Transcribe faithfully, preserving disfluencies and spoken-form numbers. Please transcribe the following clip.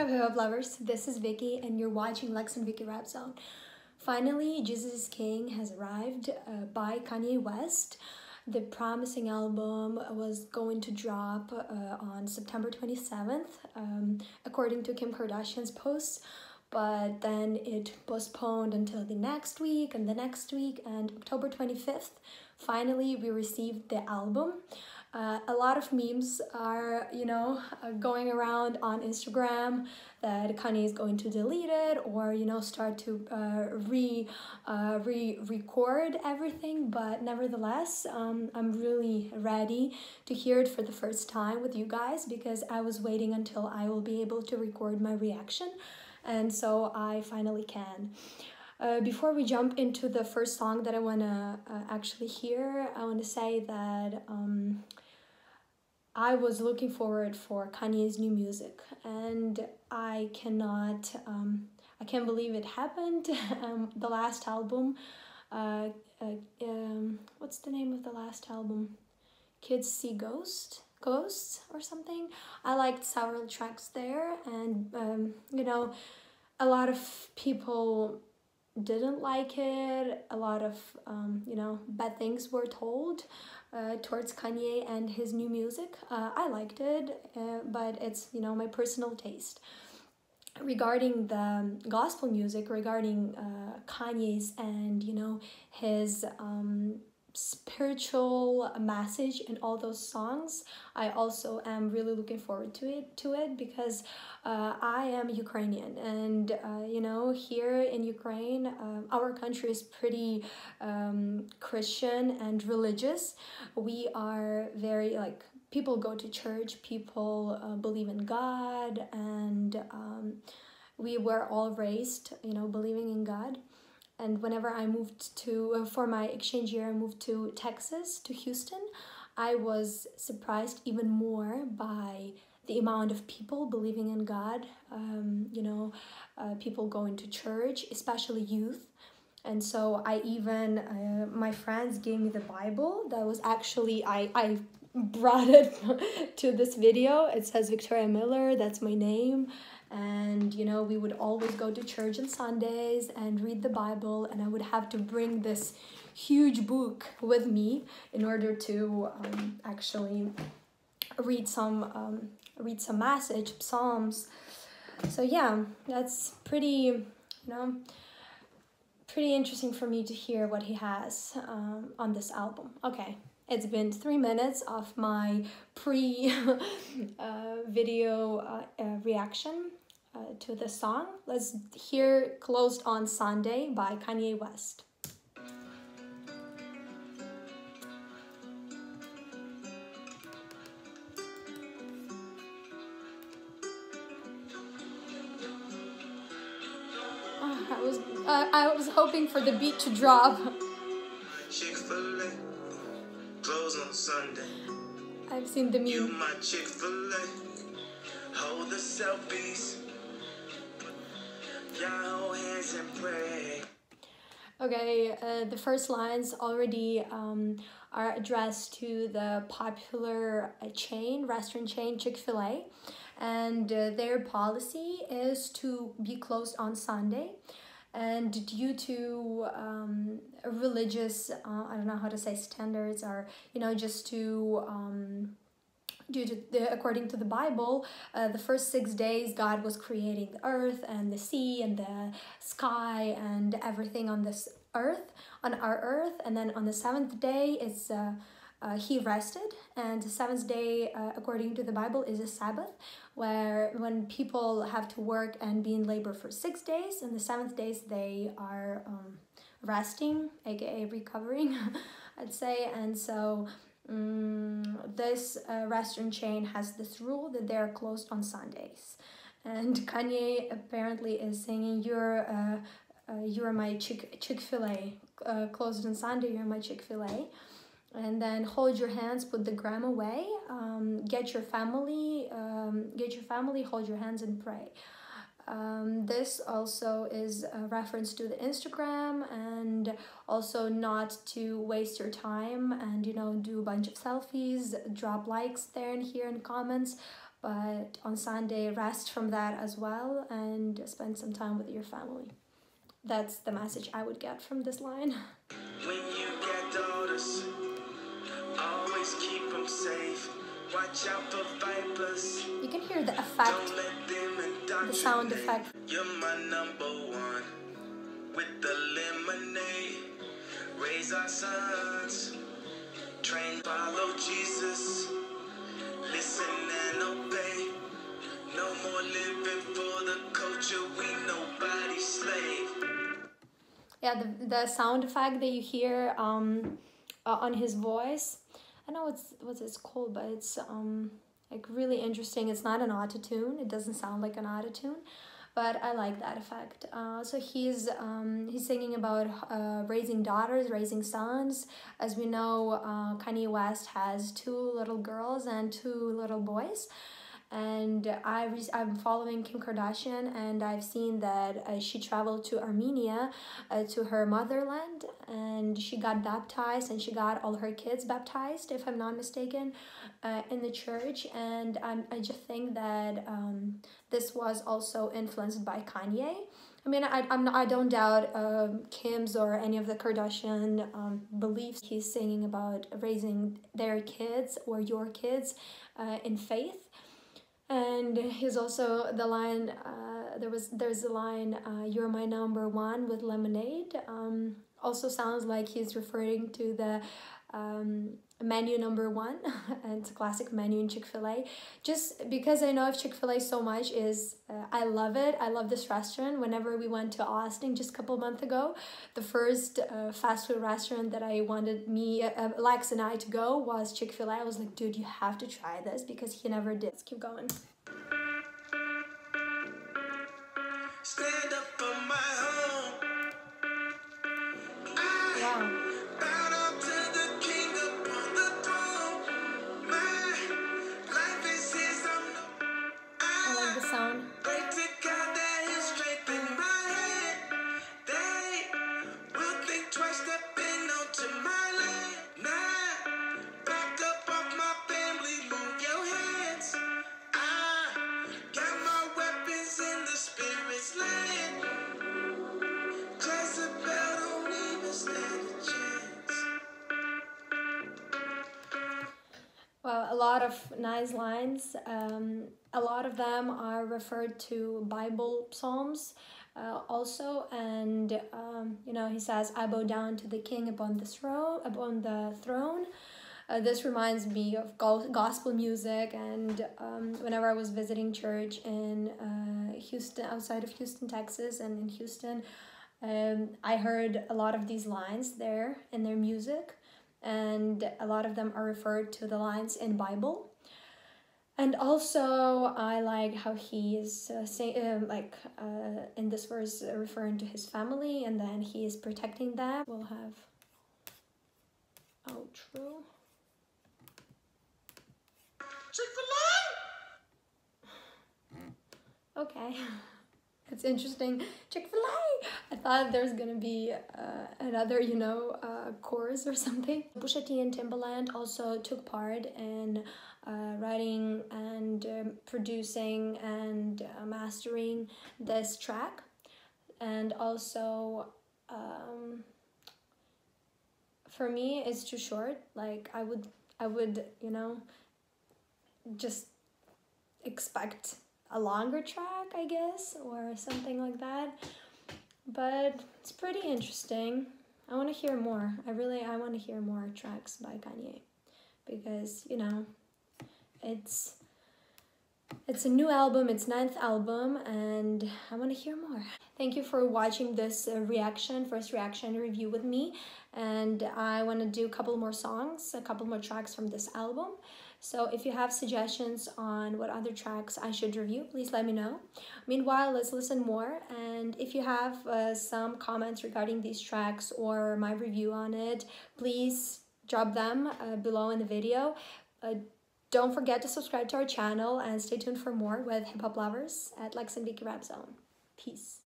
up, hip hop lovers? This is Vicky, and you're watching Lex and Vicky Rap Zone. Finally, Jesus is King has arrived uh, by Kanye West. The promising album was going to drop uh, on September twenty-seventh, um, according to Kim Kardashian's posts, but then it postponed until the next week and the next week, and October twenty-fifth, finally we received the album. Uh, a lot of memes are, you know, uh, going around on Instagram that Kanye is going to delete it or, you know, start to uh, re, uh, re-record everything. But nevertheless, um, I'm really ready to hear it for the first time with you guys because I was waiting until I will be able to record my reaction. And so I finally can. Uh, before we jump into the first song that I want to uh, actually hear, I want to say that um, I was looking forward for Kanye's new music, and I cannot, um, I can't believe it happened. um, the last album, uh, uh, um, what's the name of the last album? Kids See Ghost, Ghosts or something. I liked several tracks there, and um, you know, a lot of people didn't like it. A lot of um, you know, bad things were told uh, towards Kanye and his new music. Uh, I liked it, uh, but it's, you know, my personal taste. Regarding the gospel music, regarding uh, Kanye's and, you know, his um, spiritual message in all those songs, I also am really looking forward to it to it because uh, I am Ukrainian, and uh, you know, here in Ukraine, uh, our country is pretty um, Christian and religious. We are very, like, people go to church, people uh, believe in God, and um, we were all raised, you know, believing in God. And whenever I moved to, uh, for my exchange year, I moved to Texas, to Houston, I was surprised even more by the amount of people believing in God, um, you know, uh, people going to church, especially youth. And so I even, uh, my friends gave me the Bible that was actually, I, I brought it to this video. It says Victoria Miller, that's my name. And, you know, we would always go to church on Sundays and read the Bible, and I would have to bring this huge book with me in order to um, actually read some, um, read some message, psalms. So yeah, that's pretty, you know, pretty interesting for me to hear what he has um, on this album. Okay, it's been three minutes of my pre uh, video uh, uh, reaction uh, to the song. Let's hear Closed on Sunday by Kanye West. Oh, I was uh, I was hoping for the beat to drop. Chick-fil-A, close on Sunday. I've seen the meme. You my Chick-fil-A, hold the selfies. Y'all hold hands and pray. Okay, uh, the first lines already um, are addressed to the popular uh, chain, restaurant chain Chick-fil-A, and uh, their policy is to be closed on Sunday. And due to um, religious, uh, I don't know how to say standards, or, you know, just to, um, due to, the, according to the Bible, uh, the first six days God was creating the earth and the sea and the sky and everything on this earth, on our earth. And then on the seventh day, it's uh, uh, he rested. And the seventh day, uh, according to the Bible, is a Sabbath, where when people have to work and be in labor for six days, and the seventh days they are um, resting, aka recovering, I'd say. And so um, this uh, restaurant chain has this rule that they're closed on Sundays. And Kanye apparently is singing, you're uh, uh, you're my Chick Chick-fil-A, uh, closed on Sunday, you're my Chick-fil-A. And then hold your hands, put the gram away, um, get your family, um, get your family, hold your hands and pray. Um, this also is a reference to the Instagram, and also not to waste your time and, you know, do a bunch of selfies, drop likes there and here in comments, but on Sunday, rest from that as well and spend some time with your family. That's the message I would get from this line. When you get daughters, always keep them safe. Watch out for vipers. You can hear the effect, Don't let them the sound indoctrinate. effect. You're my number one. With the lemonade, raise our sons. Train, follow Jesus. Listen and obey. No more living for the culture. We nobody's slave. Yeah, the, the sound effect that you hear um, uh, on his voice, I know what's what it's called, but it's um like really interesting. It's not an autotune. It doesn't sound like an autotune, but I like that effect. Uh, so he's um he's singing about uh, raising daughters, raising sons. As we know, uh, Kanye West has two little girls and two little boys. And I re- I'm following Kim Kardashian, and I've seen that uh, she traveled to Armenia, uh, to her motherland, and she got baptized, and she got all her kids baptized, if I'm not mistaken, uh, in the church. And I'm, I just think that um, this was also influenced by Kanye. I mean, I, I'm not, I don't doubt um, Kim's or any of the Kardashian um, beliefs. He's singing about raising their kids or your kids uh, in faith. And he's also the line, uh, there was there's a line, uh, you're my number one with lemonade. Um, also sounds like he's referring to the um, menu number one. And it's a classic menu in Chick-fil-A. Just because I know of Chick-fil-A so much is, uh, I love it. I love this restaurant. Whenever we went to Austin just a couple months ago, the first uh, fast food restaurant that I wanted me, uh, Lex and I to go was Chick-fil-A. I was like, dude, you have to try this, because he never did. Let's keep going. Stand up for my home. Wow. Bow down to the king upon the throne. My life is his. I'm no. I like the sound. Pray to God that he'll strengthen my head. They will think twice stepping onto my land. Now, back up off my family, move your hands. I got my weapons in the spirit's land. Jezebel don't even stand a chance. Well, a lot of nice lines. Um, a lot of them are referred to Bible psalms uh, also, and um, you know, he says, "I bow down to the King upon the throne." Upon the throne. Uh, this reminds me of go- gospel music, and um, whenever I was visiting church in uh, Houston, outside of Houston, Texas, and in Houston, um, I heard a lot of these lines there in their music. And a lot of them are referred to the lines in Bible. And also, I like how he is uh, say, uh, like uh, in this verse uh, referring to his family, and then he is protecting them. We'll have outro. Chick-fil-A! Okay. It's interesting. Chick-fil-A! I thought there's gonna be uh, another, you know, uh, chorus or something. Pusha T and Timbaland also took part in uh, writing and um, producing and uh, mastering this track. And also, um, for me, it's too short. Like, I would, I would, you know, just expect a longer track, I guess, or something like that. But it's pretty interesting. I want to hear more. I really, I want to hear more tracks by Kanye, because, you know, it's it's a new album, it's ninth album, and I want to hear more. Thank you for watching this uh, reaction, first reaction review with me, and I want to do a couple more songs, a couple more tracks from this album. So if you have suggestions on what other tracks I should review, please let me know. Meanwhile, let's listen more. And if you have uh, some comments regarding these tracks or my review on it, please drop them uh, below in the video. Uh, don't forget to subscribe to our channel and stay tuned for more with hip hop lovers at Lex and Vicky Rap Zone. Peace.